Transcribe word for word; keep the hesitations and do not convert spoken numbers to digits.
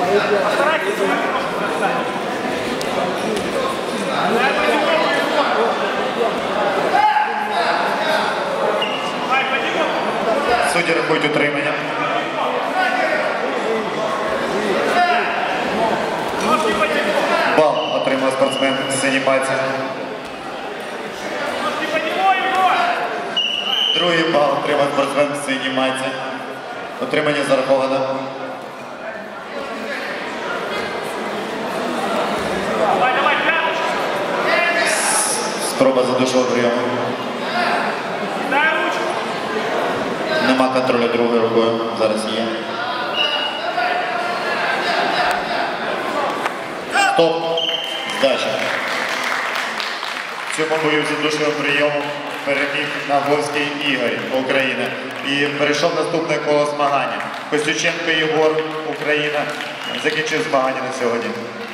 Судді рахують утримання. Бал отримав спортсмен синій майці. Другий бал отримав спортсмен синій майці. Отримання зараховано. Спроба задушого прийому. Нема контролю другою рукою. Зараз є. Стоп. Здача. В цьому бою задушного прийому переміг Наговський Ігор, Україна. І перейшов наступне коло змагання. Костюченко Єгор, Україна, закінчив змагання на сьогодні.